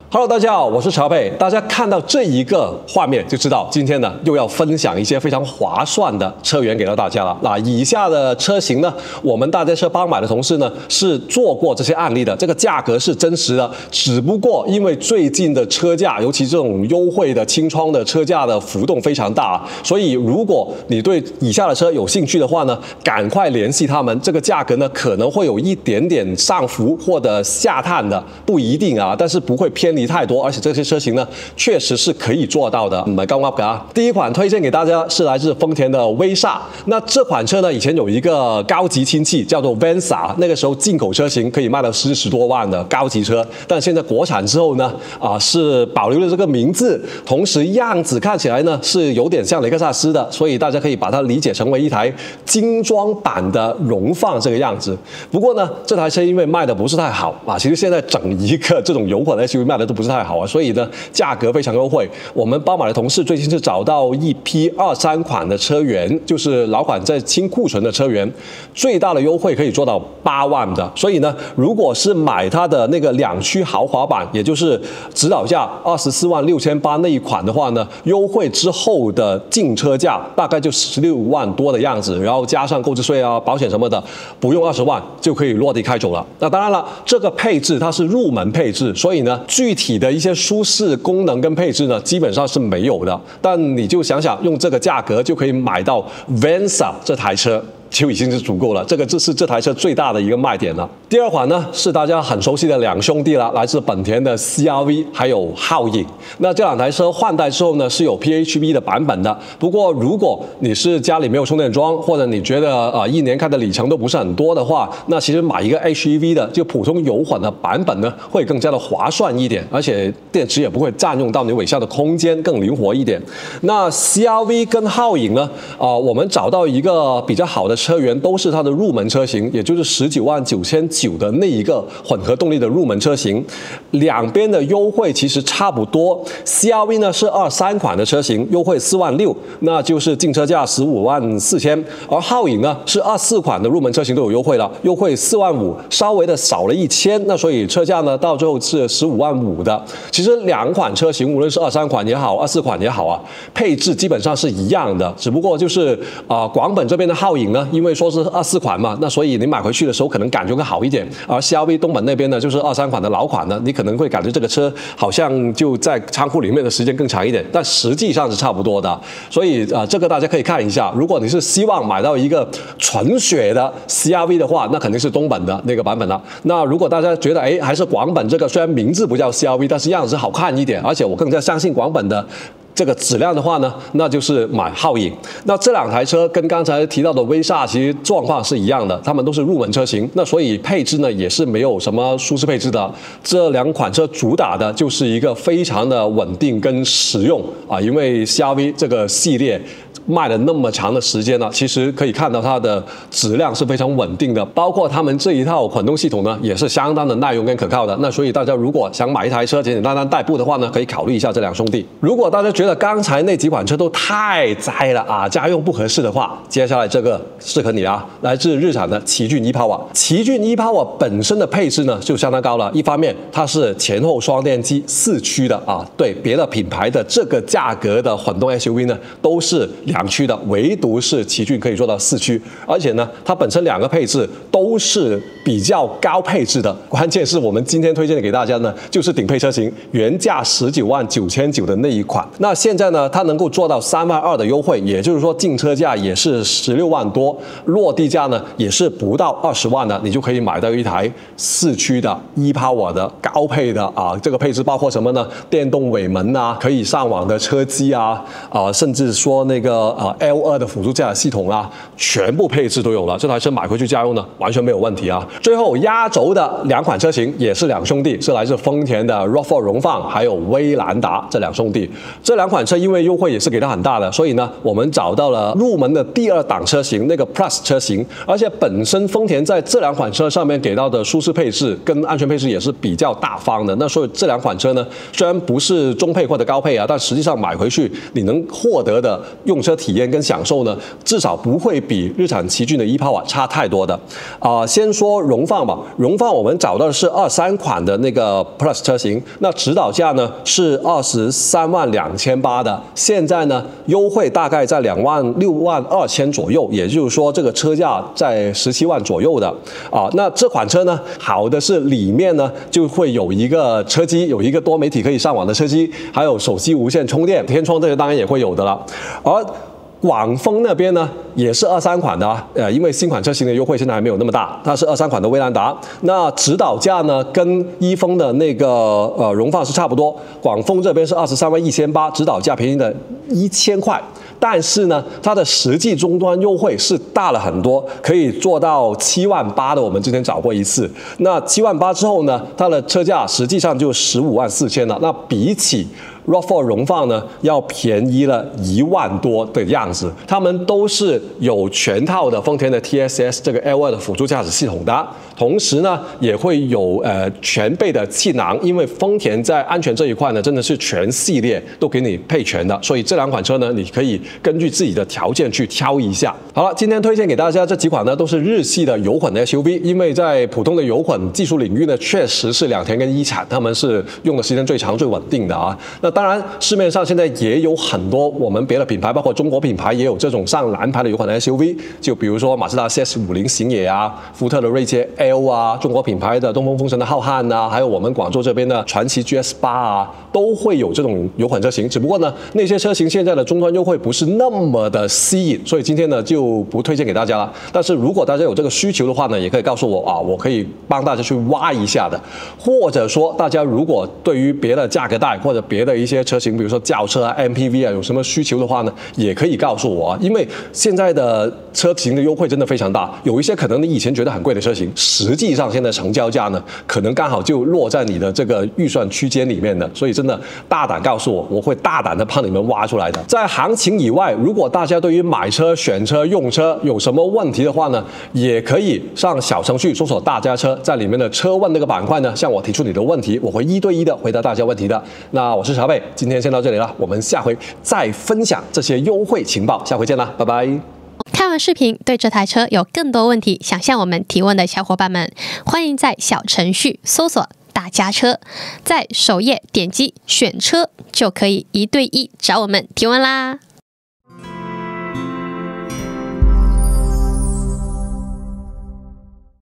Hello， 大家好，我是乔佩。大家看到这一个画面就知道，今天呢又要分享一些非常划算的车源给到大家了。那以下的车型呢，我们大街车帮买的同事呢是做过这些案例的，这个价格是真实的。只不过因为最近的车价，尤其这种优惠的清窗的车价的浮动非常大，所以如果你对以下的车有兴趣的话呢，赶快联系他们。这个价格呢可能会有一点点上浮或者下探的，不一定啊，但是不会偏离太多，而且这些车型呢，确实是可以做到的。第一款推荐给大家是来自丰田的威飒。那这款车呢，以前有一个高级亲戚叫做 Venza， 那个时候进口车型可以卖到10多万的高级车，但现在国产之后呢，是保留了这个名字，同时样子看起来呢是有点像雷克萨斯的，所以大家可以把它理解成为一台精装版的荣放这个样子。不过呢，这台车因为卖的不是太好其实现在整一个这种油混 SUV 卖的都不是太好所以呢，价格非常优惠。我们包买的同事最近是找到一批23款的车源，就是老款在清库存的车源，最大的优惠可以做到8万的。所以呢，如果是买它的那个2驱豪华版，也就是指导价24万6800那一款的话呢，优惠之后的净车价大概就16万多的样子，然后加上购置税保险什么的，不用20万就可以落地开走了。那当然了，这个配置它是入门配置，所以呢，具体的一些舒适功能跟配置呢，基本上是没有的。但你就想想，用这个价格就可以买到 Venza 这台车，就已经是足够了。这是这台车最大的一个卖点了。第二款呢，是大家很熟悉的两兄弟了，来自本田的 CR-V 还有皓影。那这两台车换代之后呢，是有 PHEV 的版本的。不过如果你是家里没有充电桩，或者你觉得一年开的里程都不是很多的话，那其实买一个 HEV 的就普通油混的版本呢，会更加的划算一点，而且电池也不会占用到你尾箱的空间，更灵活一点。那 CR-V 跟皓影呢，我们找到一个比较好的车源，都是它的入门车型，也就是19万9900的那一个混合动力的入门车型，两边的优惠其实差不多。CR-V 呢是23款的车型，优惠4万6，那就是净车价15万4000，而皓影呢是24款的入门车型都有优惠了，优惠4万5，稍微的少了1000，那所以车价呢到最后是15万5的。其实两款车型，无论是23款也好，24款也好配置基本上是一样的，只不过就是广本这边的皓影呢，因为说是24款嘛，那所以你买回去的时候可能感觉会好一点。而 CR-V 东本那边呢，就是23款的老款呢，你可能会感觉这个车好像就在仓库里面的时间更长一点，但实际上是差不多的。所以这个大家可以看一下，如果你是希望买到一个纯血的 CR-V 的话，那肯定是东本的那个版本了。那如果大家觉得还是广本这个，虽然名字不叫 CR-V， 但是样子好看一点，而且我更加相信广本的这个质量的话呢，那就是买皓影。那这两台车跟刚才提到的威飒其实状况是一样的，他们都是入门车型，那所以配置呢也是没有什么舒适配置的。这两款车主打的就是一个非常的稳定跟实用因为 CR-V 这个系列卖了那么长的时间了，其实可以看到它的质量是非常稳定的，包括他们这一套混动系统呢，也是相当的耐用跟可靠的。那所以大家如果想买一台车简简单单代步的话呢，可以考虑一下这两兄弟。如果大家觉得刚才那几款车都太栽了家用不合适的话，接下来这个适合你来自日产的奇骏 e-POWER。奇骏 e-POWER 本身的配置呢就相当高了，一方面它是前后双电机4驱的对别的品牌的这个价格的混动 SUV 呢都是2驱的，唯独是奇骏可以做到4驱，而且呢，它本身两个配置都是比较高配置的。关键是我们今天推荐给大家呢，就是顶配车型，原价19万9900的那一款。那现在呢，它能够做到3万2的优惠，也就是说净车价也是16万多，落地价呢也是不到20万的，你就可以买到一台4驱的 e-POWER 的高配的这个配置包括什么呢？电动尾门可以上网的车机甚至说那个L2 的辅助驾驶系统全部配置都有了。这台车买回去家用呢，完全没有问题最后压轴的两款车型也是两兄弟，是来自丰田的 RAV4 荣放还有威兰达这两兄弟。这两款车因为优惠也是给到很大的，所以呢，我们找到了入门的第2档车型，那个 Plus 车型，而且本身丰田在这2款车上面给到的舒适配置跟安全配置也是比较大方的。那所以这2款车呢，虽然不是中配或者高配啊，但实际上买回去你能获得的用车体验跟享受呢，至少不会比日产奇骏的e-POWER差太多的。先说荣放吧，荣放我们找到的是23款的那个 Plus 车型，那指导价呢是232800的，现在呢优惠大概在2602000左右，也就是说这个车价在17万左右的那这款车呢，好的是里面呢就会有一个车机，有一个多媒体可以上网的车机，还有手机无线充电、天窗这些当然也会有的了。而广丰那边呢也是23款的因为新款车型的优惠现在还没有那么大，它是23款的威兰达。那指导价呢跟一丰的那个荣放是差不多，广丰这边是231800，指导价便宜的1000块。但是呢，它的实际终端优惠是大了很多，可以做到7万8的。我们之前找过一次，那7万8之后呢，它的车价实际上就15万4000了。那比起 RAV4 荣放呢，要便宜了1万多的样子。他们都是有全套的丰田的 TSS 这个 L2 的辅助驾驶系统的，同时呢也会有全备的气囊，因为丰田在安全这一块呢，真的是全系列都给你配全的，所以这2款车呢，你可以根据自己的条件去挑一下。好了，今天推荐给大家这几款呢，都是日系的油混的 SUV， 因为在普通的油混技术领域呢，确实是两田跟一产，他们是用的时间最长、最稳定的那当然，市面上现在也有很多我们别的品牌，包括中国品牌也有这种上蓝牌的油混的 SUV， 就比如说马自达 CS50 星野福特的锐界 L 中国品牌的东风风神的浩瀚还有我们广州这边的传祺 GS8都会有这种油混车型。只不过呢，那些车型现在的终端优惠不是那么的吸引，所以今天呢就不推荐给大家了。但是如果大家有这个需求的话呢，也可以告诉我我可以帮大家去挖一下的。或者说大家如果对于别的价格带或者别的一些车型，比如说轿车MPV有什么需求的话呢，也可以告诉我因为现在的车型的优惠真的非常大，有一些可能你以前觉得很贵的车型，实际上现在成交价呢，可能刚好就落在你的这个预算区间里面的，所以真的大胆告诉我，我会大胆的帮你们挖出来的。在行情以外，如果大家对于买车、选车、用车有什么问题的话呢，也可以上小程序搜索大家车，在里面的车问那个板块呢，向我提出你的问题，我会1对1的回答大家问题的。那我是小贝，今天先到这里了，我们下回再分享这些优惠情报，下回见啦，拜拜。 看完视频，对这台车有更多问题想向我们提问的小伙伴们，欢迎在小程序搜索大家车，在首页点击选车就可以1对1找我们提问啦。